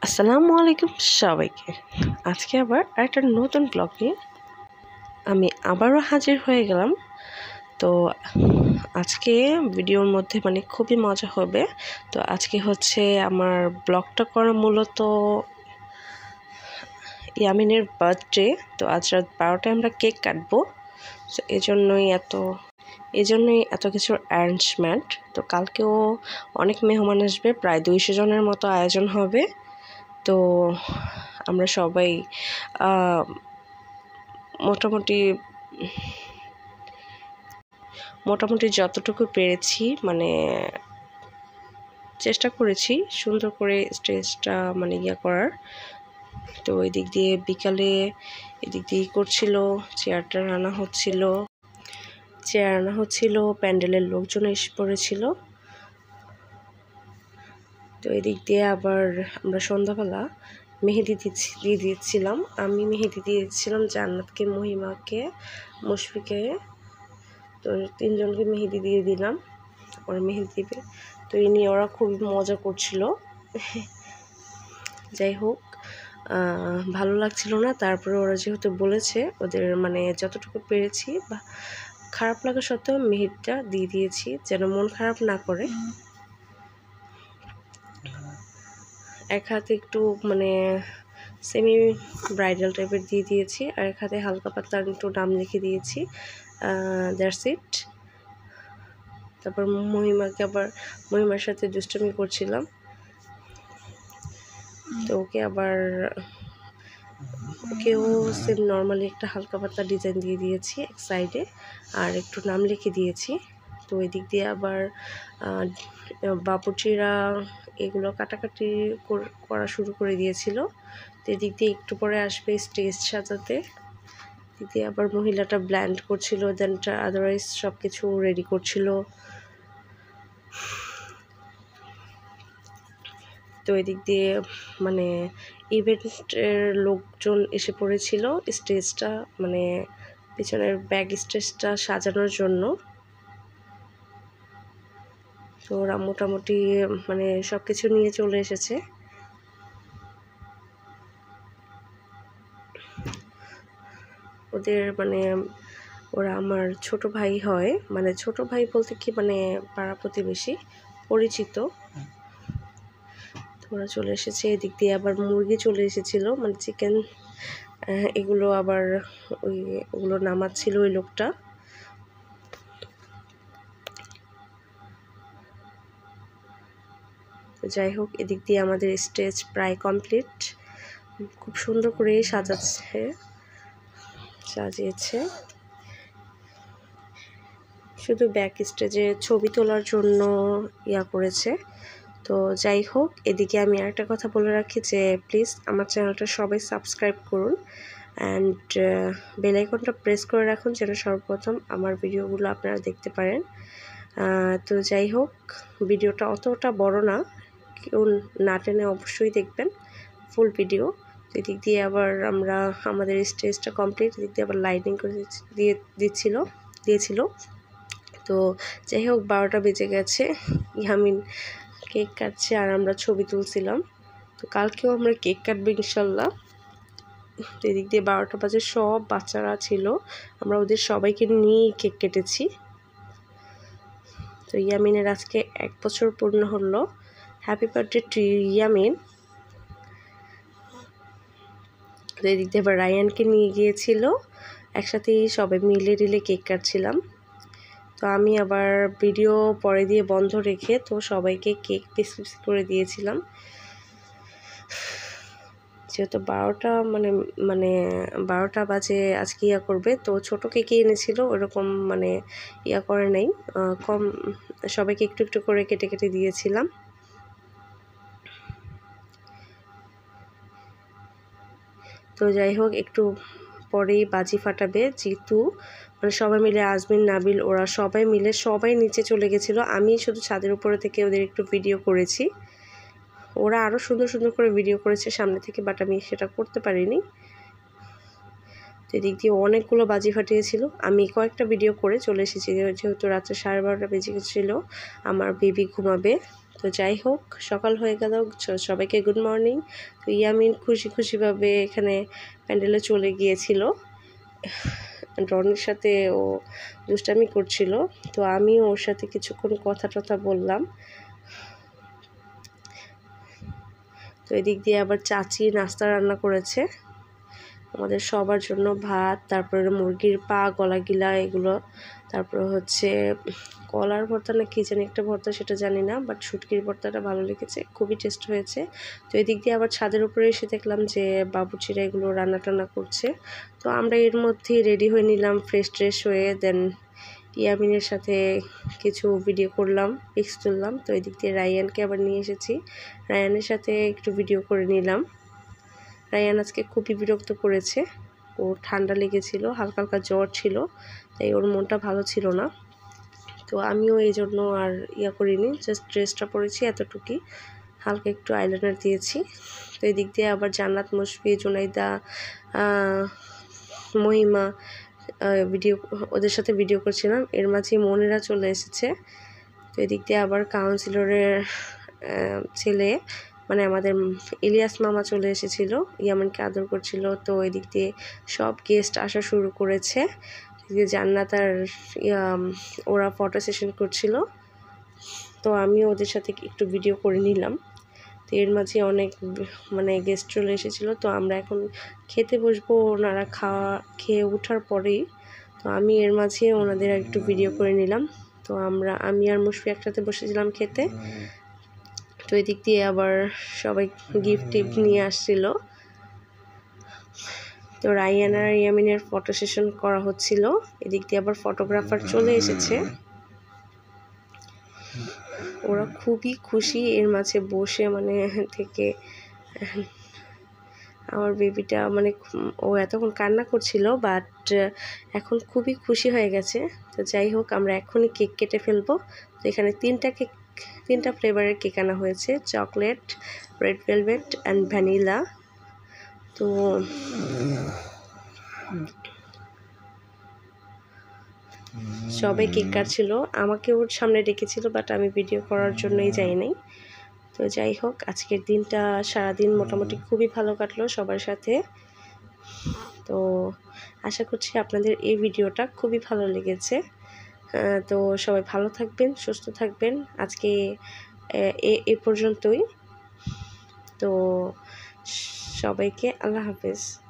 আসসালামু আলাইকুম সবাইকে। আজকে আবার একটা নতুন ব্লগ নিয়ে আমি আবারও হাজির হয়ে গেলাম। তো আজকে ভিডিওর মধ্যে খুবই মজা হবে। তো আজকে হচ্ছে আমার ব্লগটা করা মূলত ইয়ামিনের বার্থডে। তো আজ রাত 12টায় আমরা কেক কাটবো। তো এজন্যই এত কিছুর অ্যারেঞ্জমেন্ট। তো কালকেও অনেক মেহমান আসবে, প্রায় 200 জনের মতো আয়োজন হবে। তো আমরা সবাই মোটামুটি যতটুকু পেরেছি চেষ্টা করেছি সুন্দর করে স্টেজটা করার। তো এদিক দিয়ে বিকালে এদিক দিয়ে করছিল, চেয়ার আনা হচ্ছিল, প্যান্ডেলের লোকজন এসে পড়েছিল। তো এদিক দিয়ে আবার আমরা সন্ধ্যাবেলা মেহেদি দিয়ে দিয়েছিলাম। আমি মেহেদি দিয়েছিলাম জান্নাতকে, মহিমাকে, মুশফিকে। তো 3 জনকে মেহেদি দিয়ে দিলাম, ওরা মেহেদি দিবে। তো এই নিয়ে ওরা খুবই মজা করছিল। যাই হোক, ভালো লাগছিল না। তারপরে ওরা যেহেতু বলেছে, ওদের যতটুকু পেরেছি বা খারাপ লাগা সত্ত্বেও মেহেদিটা দিয়ে দিয়েছি, যেন মন খারাপ না করে। এক হাতে একটু সেমি ব্রাইডাল টাইপের দিয়ে দিয়েছি, আর এক হাতে হালকা পাতলা একটু নাম লিখে দিয়েছি। That's it. তারপর মহিমার সাথে দুষ্টুমি করছিলাম। তো ওকেও সেম নর্মালি একটা হালকা পাতলা ডিজাইন দিয়ে দিয়েছি এক সাইডে, আর একটু নাম লিখে দিয়েছি। তো এদিক দিয়ে আবার বাবুর্চিরা এগুলো কাটাকাটি করা শুরু করে দিয়েছিল। তো এদিক দিয়ে একটু পরে আসবে স্টেজ সাজাতে। এদিক দিয়ে আবার মহিলাটা ব্ল্যান্ড করছিল, দেন আদারওয়াইজ সব কিছু রেডি করছিল। তো এদিক দিয়ে ইভেন্টের লোকজন এসে পড়েছিল স্টেজটা পিছনের ব্যাক স্টেজটা সাজানোর জন্য। তো ওরা মোটামুটি সব কিছু নিয়ে চলে এসেছে। ওদের ওরা আমার ছোট ভাই হয়, ছোট ভাই বলতে কি পাড়া প্রতিবেশী পরিচিত। ওরা চলে এসেছে। এদিক দিয়ে আবার মুরগি চলে এসেছিল, চিকেন। এগুলো আবার ওগুলো নামাচ্ছিল ওই লোকটা। যাই হোক, এদিক দিয়ে আমাদের স্টেজ প্রায় কমপ্লিট। খুব সুন্দর করে সাজিয়েছে। শুধু ব্যাক স্টেজে ছবি তোলার জন্য করেছে। তো যাই হোক, এদিকে আমি আরেকটা কথা বলে রাখি যে প্লিজ আমার চ্যানেলটা সবাই সাবস্ক্রাইব করুন, অ্যান্ড বেল আইকনটা প্রেস করে রাখুন, যেন সর্বপ্রথম আমার ভিডিওগুলো আপনারা দেখতে পারেন। তো যাই হোক, ভিডিওটা অতটা বড় না, কেউ না টেনে অবশ্যই দেখবেন ফুল ভিডিও। তো এদিক দিয়ে আবার আমাদের স্টেজটা কমপ্লিট। এদিক দিয়ে আবার লাইটিং করে দিয়েছিল। তো যাই হোক, 12টা বেজে গেছে। ইয়ামিন কেক কাটছে আর আমরা ছবি তুলছিলাম। তো কালকেও আমরা কেক কাটবো ইনশাল্লাহ। তো এদিক দিয়ে 12টা বাজে, সব বাচ্চারা ছিল, আমরা ওদের সবাইকে নিয়েই কেক কেটেছি। তো ইয়ামিনের আজকে 1 বছর পূর্ণ হলো। Happy birthday to Yamin. তো এদিক দিয়ে আবার রায়ানকে নিয়ে গিয়েছিল, একসাথেই সবাই মিলে কেক কাটছিলাম। তো আমি আবার ভিডিও পরে দিয়ে বন্ধ রেখে তো সবাইকে কেক পিস করে দিয়েছিলাম। যেহেতু 12টা বাজে আজকে করবে, তো ছোট কেকে এনেছিল, ওরকম করে নাই, কম সবাইকে একটু একটু করে কেটে দিয়েছিলাম। তো যাই হোক, একটু পরেই বাজি ফাটাবে, যেহেতু সবাই মিলে, আজমিন, নাবিল, ওরা সবাই নিচে চলে গেছিলো। আমি শুধু ছাদের উপরে থেকে ওদের একটু ভিডিও করেছি। ওরা আরও সুন্দর সুন্দর করে ভিডিও করেছে সামনে থেকে, বাট আমি সেটা করতে পারিনি। তো এদিক দিয়ে অনেকগুলো বাজি ফাটিয়েছিল। আমি কয়েকটা ভিডিও করে চলে এসেছি, যেহেতু রাত্রে 12:30 বেজে গেছিলো, আমার বেবি ঘুমাবে। তো যাই হোক, সকাল হয়ে গেল, সবাইকে গুড মর্নিং। তো ইয়ামিন খুশিভাবে এখানে প্যান্ডেলে চলে গিয়েছিল, রনির সাথে ও দুষ্টামি করছিল। তো আমিও ওর সাথে কিছুক্ষণ কথা বললাম। তো এদিক দিয়ে আবার চাচি নাস্তা রান্না করেছে আমাদের সবার জন্য, ভাত, তারপরে মুরগির পা, গলা গিলা এগুলো, তারপরে হচ্ছে কলার ভর্তা না কি জানি একটা ভর্তা, সেটা জানি না, বাট শুটকির ভর্তাটা ভালো লেগেছে, খুবই টেস্ট হয়েছে। তো এদিক দিয়ে আবার ছাদের উপরে এসে দেখলাম যে বাবুর্চিরা এগুলো রান্না করছে। তো আমরা এর মধ্যেই রেডি হয়ে নিলাম, ফ্রেশ ট্রেশ হয়ে। দেন ইয়ামিনের সাথে কিছু ভিডিও করলাম, পিক্স তুললাম। তো এদিক দিয়ে রায়ানকে আবার নিয়ে এসেছি, রায়ানের সাথে একটু ভিডিও করে নিলাম। রায়ান আজকে খুবই বিরক্ত করেছে, ওর ঠান্ডা লেগেছিল, হালকা জ্বর ছিল, তাই ওর মনটা ভালো ছিল না। তো আমিও এই জন্য আর করিনি, জাস্ট ড্রেসটা পরেছি এতটুকুই, হালকা একটু আইলাইনার দিয়েছি। তো এদিক দিয়ে আবার জান্নাত, মুশফি, জুনাইদা, মহিমা ওদের সাথে ভিডিও করছিলাম। এর মাঝে মনেরা চলে এসেছে। তো এদিক দিয়ে আবার কাউন্সিলরের ছেলে, মানে আমাদের ইলিয়াস মামা চলে এসেছিল, ইয়ামিনকে আদর করছিল। তো এদিক দিয়ে সব গেস্ট আসা শুরু করেছে। জান্নাত আর ওরা ফটো সেশন করছিল, তো আমিও ওদের সাথে একটু ভিডিও করে নিলাম। তো এর মাঝে অনেক গেস্ট চলে এসেছিলো। তো আমরা এখন খেতে বসবো, ওনারা খেয়ে ওঠার পরেই। তো আমি এর মাঝে ওনাদের একটু ভিডিও করে নিলাম। তো আমি আর মুশফি একসাথে বসেছিলাম খেতে। তো এদিক দিয়ে আবার সবাই গিফট নিয়ে আসছিল। তো রায়ান আর ইয়ামিনের ফটো সেশন করা হচ্ছিল। এদিক দিয়ে আবার ফটোগ্রাফার চলে এসেছে, ওরা খুবই খুশি এর মাঝে বসে থেকে। আমার বেবিটা ও এতক্ষণ কান্না করছিল, বাট এখন খুবই খুশি হয়ে গেছে। তো যাই হোক, আমরা এখনই কেক কেটে ফেলবো। তো এখানে তিনটা ফ্লেভারের কেক আনা হয়েছে, chocolate, red velvet and vanilla. তো সবাই কেক কাটছিল, আমাকে ওর সামনে ডেকেছিল, বাট আমি ভিডিও করার জন্যই যাই নাই। তো যাই হোক, আজকের দিনটা সারাদিন মোটামুটি খুবই ভালো কাটলো সবার সাথে। তো আশা করছি আপনাদের এই ভিডিওটা খুবই ভালো লেগেছে। তো সবাই ভালো থাকবেন, সুস্থ থাকবেন। আজকে এ পর্যন্তই। তো সবাইকে আল্লাহ হাফেজ।